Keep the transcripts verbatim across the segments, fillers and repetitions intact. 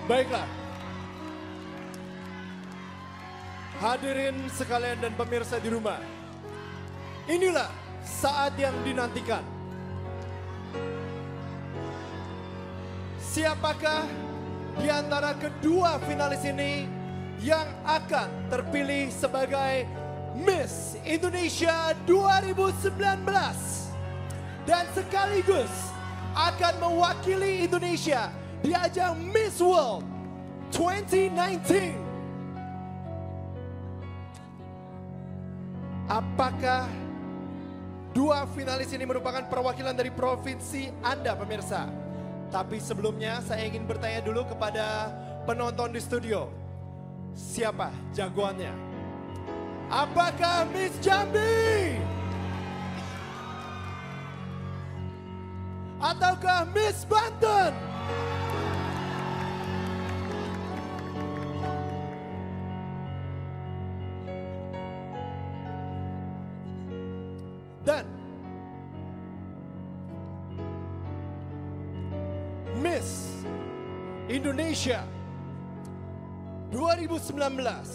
Baiklah. Hadirin sekalian dan pemirsa di rumah. Inilah saat yang dinantikan. Siapakah di antara kedua finalis ini yang akan terpilih sebagai Miss Indonesia dua ribu sembilan belas dan sekaligus akan mewakili Indonesia di ajang Miss World dua ribu sembilan belas. Apakah dua finalis ini merupakan perwakilan dari provinsi Anda pemirsa? Tapi sebelumnya saya ingin bertanya dulu kepada penonton di studio. Siapa jagoannya? Apakah Miss Jambi? Ataukah Miss Banten? Dan Miss Indonesia dua ribu sembilan belas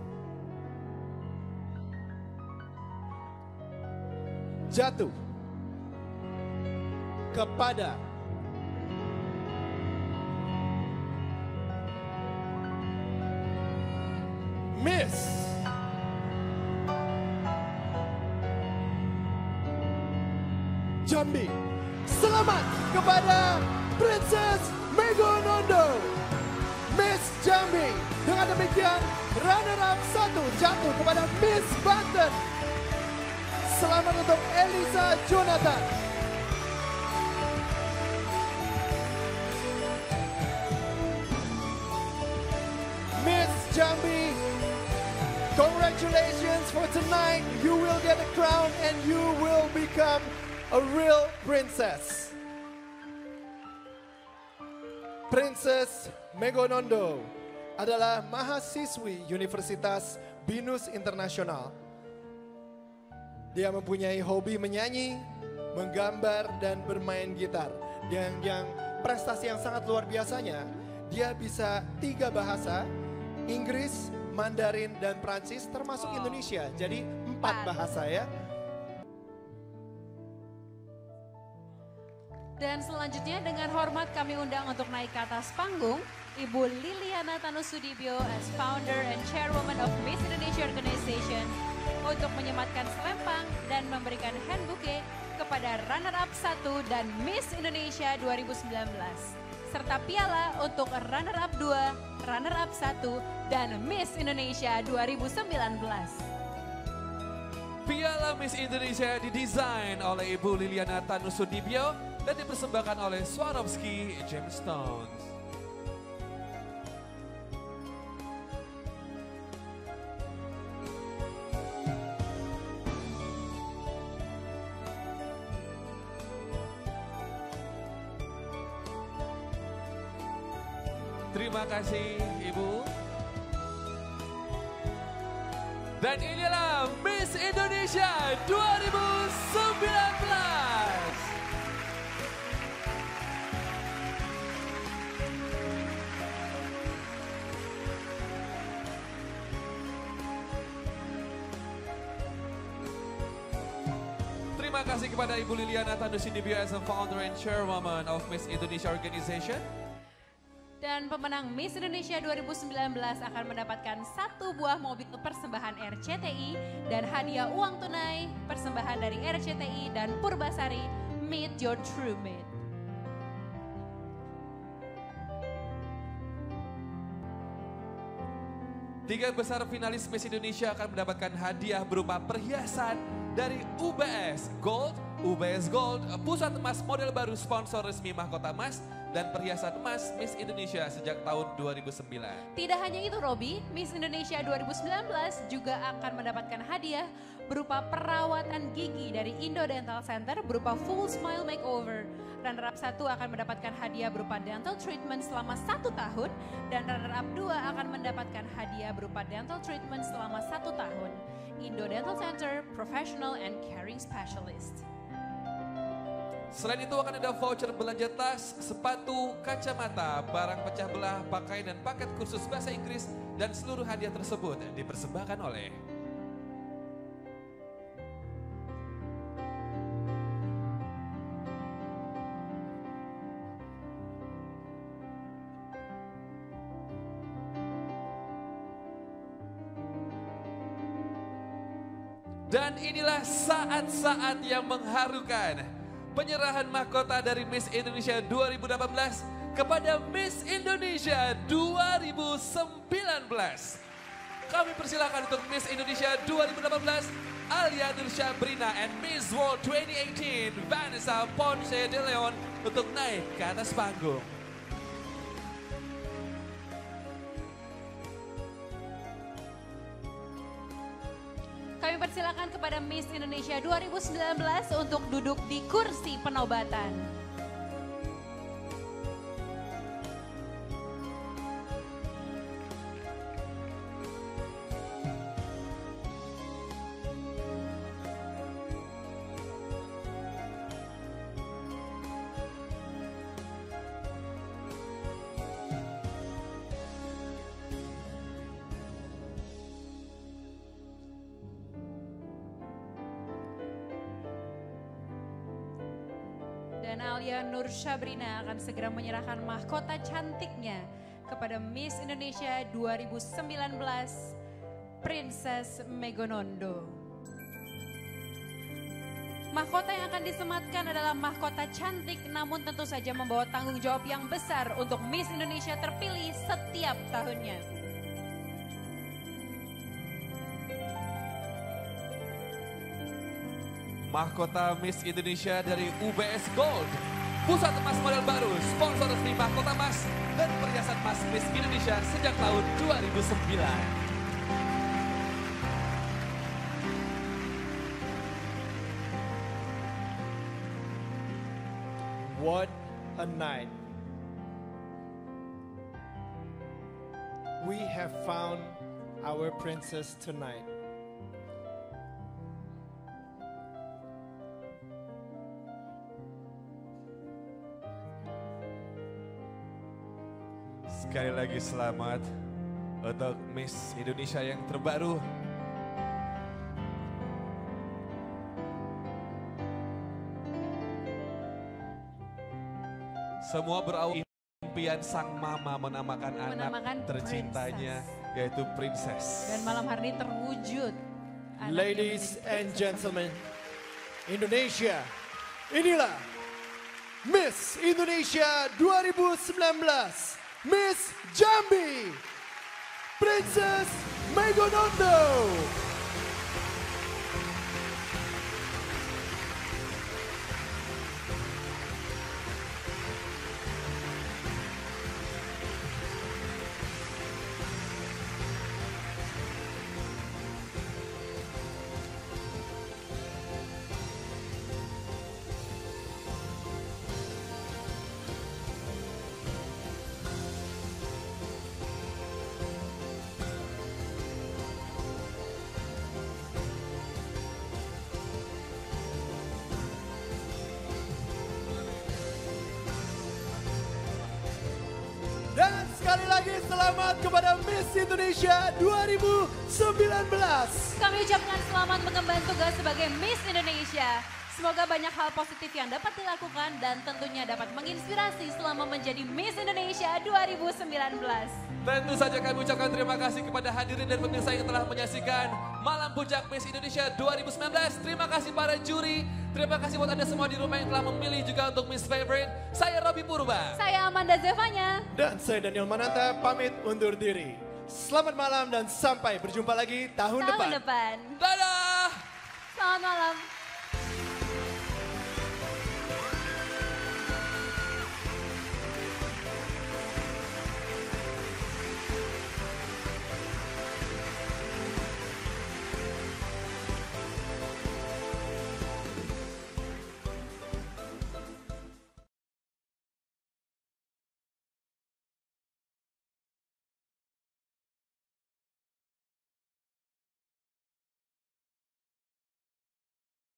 jatuh kepada Miss Jambi. Selamat kepada Princess Megonondo, Miss Jambi. Dengan demikian, runner-up satu jatuh kepada Miss Banten. Selamat untuk Elisa Jonathan. Miss Jambi, congratulations for tonight. You will get a crown and you will become a real princess. Princess Megonondo adalah mahasiswi Universitas Binus Internasional. Dia mempunyai hobi menyanyi, menggambar, dan bermain gitar. Dan yang prestasi yang sangat luar biasanya, dia bisa tiga bahasa, Inggris, Mandarin, dan Prancis, termasuk Indonesia. Jadi empat bahasa ya. Dan selanjutnya dengan hormat kami undang untuk naik ke atas panggung Ibu Liliana Tanusudibyo as founder and chairwoman of Miss Indonesia Organization untuk menyematkan selempang dan memberikan hand bouquet kepada runner-up satu dan Miss Indonesia dua ribu sembilan belas. Serta piala untuk runner-up dua, runner-up satu, dan Miss Indonesia dua ribu sembilan belas. Piala Miss Indonesia didesain oleh Ibu Liliana Tanusudibyo dan dipersembahkan oleh Swarovski Gemstones. Terima kasih Ibu. Dan inilah Miss Indonesia dua ribu sembilan belas. Terima kasih kepada Ibu Liliana Tanusudibyo as a founder and chairwoman of Miss Indonesia Organization. Dan pemenang Miss Indonesia dua ribu sembilan belas akan mendapatkan satu buah mobil persembahan R C T I dan hadiah uang tunai persembahan dari R C T I dan Purbasari Meet Your True Mate. Tiga besar finalis Miss Indonesia akan mendapatkan hadiah berupa perhiasan dari U B S Gold, U B S Gold, pusat emas model baru sponsor resmi Mahkota Emas, dan perhiasan emas Miss Indonesia sejak tahun dua ribu sembilan. Tidak hanya itu Robi, Miss Indonesia dua ribu sembilan belas juga akan mendapatkan hadiah berupa perawatan gigi dari Indo Dental Center berupa full smile makeover. Runner-up satu akan mendapatkan hadiah berupa dental treatment selama satu tahun dan runner-up dua akan mendapatkan hadiah berupa dental treatment selama satu tahun. Indo Dental Center, professional and caring specialist. Selain itu akan ada voucher belanja tas, sepatu, kacamata, barang pecah belah, pakaian dan paket kursus bahasa Inggris, dan seluruh hadiah tersebut dipersembahkan oleh dan inilah saat-saat yang mengharukan. Penyerahan mahkota dari Miss Indonesia dua ribu delapan belas kepada Miss Indonesia dua ribu sembilan belas. Kami persilakan untuk Miss Indonesia dua ribu delapan belas Alia Nursyabrina and Miss World dua ribu delapan belas Vanessa Ponce de Leon untuk naik ke atas panggung. Kami persilakan kepada Miss Indonesia dua ribu sembilan belas untuk duduk di kursi penobatan. Dan Alia Nursyabrina akan segera menyerahkan mahkota cantiknya kepada Miss Indonesia dua ribu sembilan belas Princess Megonondo. Mahkota yang akan disematkan adalah mahkota cantik namun tentu saja membawa tanggung jawab yang besar untuk Miss Indonesia terpilih setiap tahunnya. Mahkota Miss Indonesia dari U B S Gold, pusat emas model baru, sponsor resmi mahkota emas dan perhiasan emas Miss Indonesia sejak tahun dua ribu sembilan. What a night. We have found our princess tonight. Sekali lagi selamat untuk Miss Indonesia yang terbaru. Semua berawal impian sang mama menamakan, Menamakan anak tercintanya princess. yaitu Princess. Dan malam hari ini terwujud. Anaknya Ladies menjadi and princess. gentlemen, Indonesia, inilah Miss Indonesia dua ribu sembilan belas, Miss Jambi, Princess Megonondo. Dan sekali lagi selamat kepada Miss Indonesia dua ribu sembilan belas. Kami ucapkan selamat mengemban tugas sebagai Miss Indonesia. Semoga banyak hal positif yang dapat dilakukan dan tentunya dapat menginspirasi selama menjadi Miss Indonesia dua ribu sembilan belas. Tentu saja kami ucapkan terima kasih kepada hadirin dan pemirsa yang telah menyaksikan Malam Puncak Miss Indonesia dua ribu sembilan belas. Terima kasih para juri, terima kasih buat Anda semua di rumah yang telah memilih juga untuk Miss Favorite. Saya Robi Purba. Saya Amanda Zevanya. Dan saya Daniel Mananta pamit undur diri. Selamat malam dan sampai berjumpa lagi tahun, Tahun depan. depan. Dadah!